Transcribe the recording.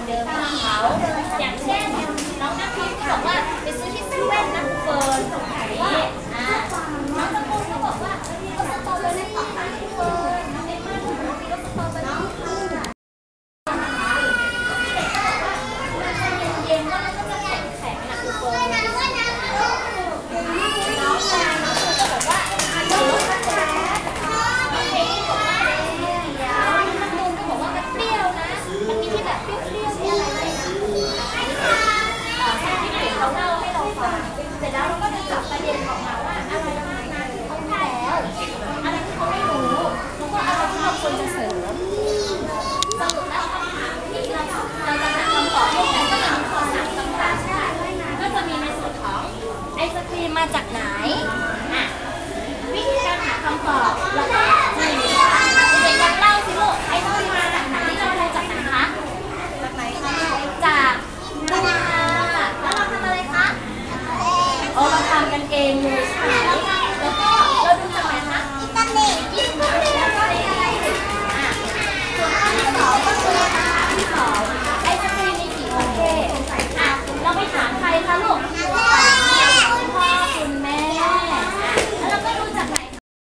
เดิมของเขาอย่างเช่นน้องน้ำพิมพ์บอกว่าไปซื้อที่เซเว่นนะเฟิร์นว่าน้องตะโกนเขาบอกว่าก็สตรอเบอรี่ของพี่เฟิร์นน้องเอ็มมาถูกน้องก็สตรอเบอรี่เย็นๆก็จะแข็งๆนะคือเฟิร์นน้องก็บอกว่าน้องรสช็อกโกแลตน้องเค้กบอกว่าน้ำนมก็บอกว่ามันเปรี้ยวนะมันมีที่แบบเปรี้ยวๆที่อะไรเลยนะที่เด็กเขาเล่าให้เราฟังเสร็จแล้วเราก็จะจับประเด็นออกมาว่าอะไรบ้างนะที่เขาไม่แล้วอะไรที่เขาไม่รู้แล้วก็อะไรที่เราควรจะเสริมสรุปแล้วคำถามที่เราจะหาคำตอบให้กันก็จะมีข้อสามคำถามค่ะก็จะมีในส่วนของไอศครีมมาจากไหนวิธีการหาคำตอบแล้วก็เด็กๆลองเล่าสิลูกไอศครีมมาจากไหนที่เราดูจากไหนคะจากไหนคะจากแล้วเราทำอะไรคะเราทำกันเองเลยใช่ไหมแล้วก็เราดูจากไหนคะอินเทอร์เน็ตแล้วก็อะไรส่วนข้อที่สองก็คือคำถามที่สองไอศครีมมีกี่ประเภทเราไปถามใครคะลูก